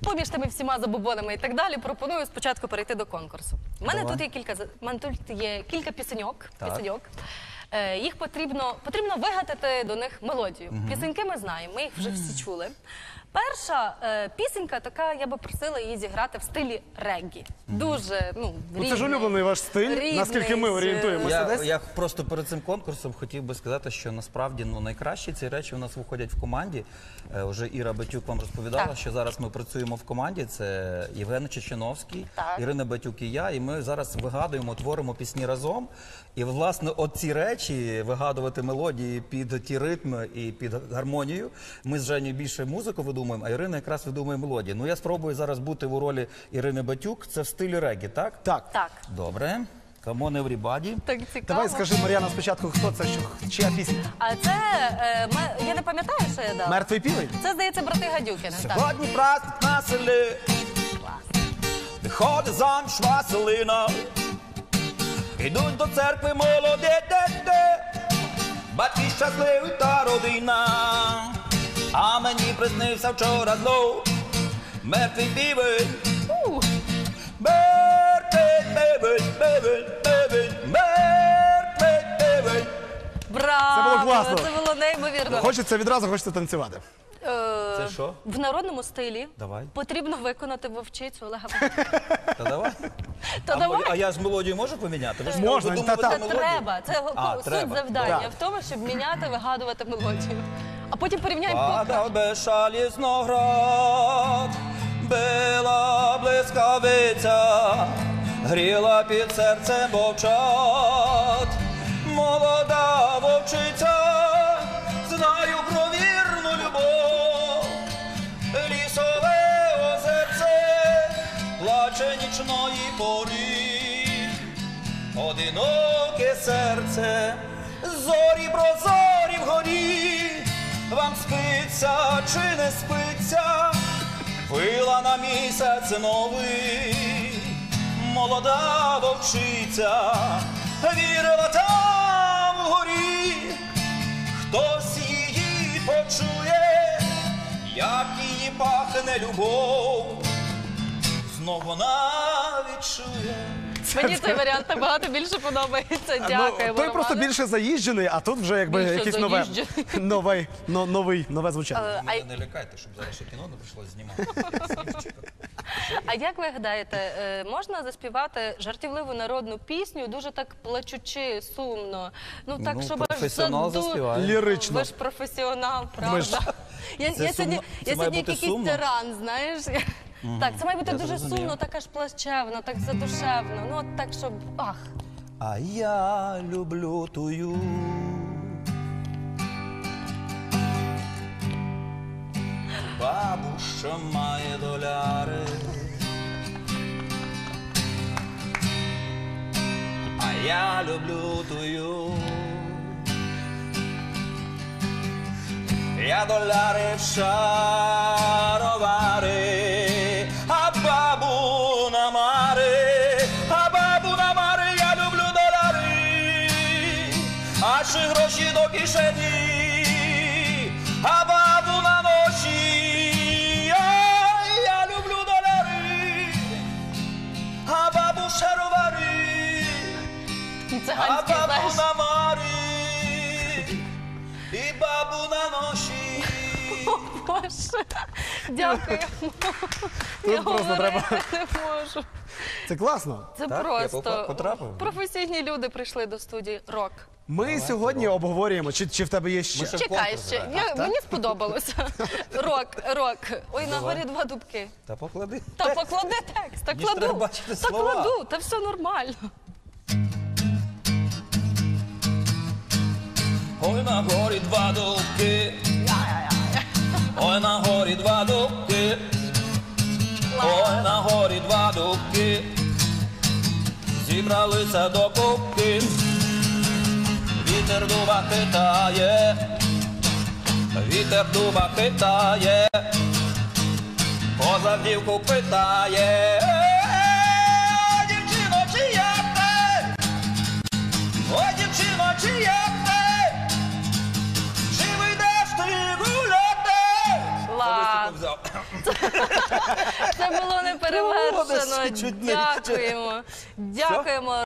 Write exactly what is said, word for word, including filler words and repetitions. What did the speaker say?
поміж тими всіма забобонами і так далі, пропоную спочатку перейти до конкурсу. У мене тут є кілька, у мене тут є кілька пісеньок. пісеньок. Е, їх потрібно, потрібно вигадати до них мелодію. Угу. Пісеньки ми знаємо, ми їх вже всі чули. Перша е, пісенька така, я би просила її зіграти в стилі реггі. Дуже, ну, рідний. Це ж улюблений ваш стиль, рідний, наскільки ми орієнтуємося Я, десь. я просто перед цим конкурсом хотів би сказати, що насправді ну, найкращі ці речі у нас виходять в команді. Е, Уже Іра Батюк вам розповідала, Так. що зараз ми працюємо в команді. Це Євген Чеченовський, Так. Ірина Батюк і я. І ми зараз вигадуємо, творимо пісні разом. І, власне, от ці речі, вигадувати мелодії під ті ритми і під гармонію. Ми з Женєю більше музику видумуємо, а Ірина якраз видумує мелодії. Ну, я спробую зараз бути у ролі Ірини Батюк. Це в стилі реггі, так? Так. Так. Добре. Come on, everybody. Так цікаво. Давай скажи, Мар'яна, спочатку, хто це, що, чия пісня? А це, е, ми- я не пам'ятаю, що я дала. Мертвий півень? Це, здається, брати Гадюкіни. Так. Сьогодні праздник на селі, виходить заміж Василина. Ідуть до церкви молоді діти, батьки щасливі та родина. А мені приснився вчора знов мертвий півень. У. Мертвий півень, півень, півень, мертвий півень. Браво! Це було класно. Це було неймовірно. Хочеться відразу, хочеться танцювати. Е, Це що? В народному стилі Давай. потрібно виконати вовчицю Олега. Та давай. То А, давай. а я ж мелодію можу поміняти? Ви ж Можна, видумувати та-та. Це мелодію? треба. Це А, суть треба. завдання Так. в тому, щоб міняти, вигадувати мелодію. А потім порівняємо по... Падав безшалісно град, била блискавиця, гріла під серцем вовчат. Молода вовчиця, знаю про вірну любов, лісове озерце, плаче нічної пори, одиноке серце, зорі прозорі вгорі, вам спиться чи не спиться, вила на місяць новий, молода вовчиця, вірила там вгорі, хтось її почує, як її пахне любов, знов вона відчує. Мені цей варіант набагато більше подобається. Ну, Дякую. той просто більше заїжджений, а тут вже якби Більше якийсь нове, заїжджений. новий, но, новий, нове звучання. Е, Мене не лякайте, щоб зараз ще кіно не прийшлось знімати. А як ви гадаєте, е, можна заспівати жартівливу народну пісню, дуже так плачучи, сумно? Ну так, Ну, щоб аж професіонал заду- заспіває. Лірично. Ви ж професіонал, Ми ж- правда? Я, Це я сьогодні, сумно- це я має сьогодні бути якийсь сумно? тиран, знаєш? Так, це має бути Я дуже зрозумів. сумно, так аж плачевно, так задушевно. Ну от так, щоб ах. А я люблю тую. Бабу, що має доляри. А я люблю тую. Я доляри в шаровари, а бабу на мари, а бабу на мари, я люблю доляри, а чи гроші до кишені, а бабу на ночі, а я люблю доляри, а бабу в шаровари, а Циганський, бабу знаєш. на мари, і бабу на ноші. Боже, дякую. Я просто говорити треба- не можу. Це класно. Це Так, я просто попа- потрапив. професійні люди прийшли до студії рок. Ми сьогодні обговорюємо, чи, чи в тебе є ще. Ми ще- Чекай конкурс ще. граємо. Я, мені сподобалося. Рок, рок. Ой, на горі два дубки. Та поклади. Та поклади текст, та Мені ж треба кладу. бачити Та слова. кладу, та все нормально. Ой, на горі два дубки. Ой, на горі два дубки. Ой, на горі два дубки. Зібралися до кубки. Вітер дуба хитає. Вітер дуба хитає. Коза дівку питає. Ой, дівчино, чи як ти? Ой, дівчино, чи як ти? Чи вийдеш ти гуляти? Ладно. Взяв. неперевершено. Молодець, чуть не. Дякуємо. Дякуємо.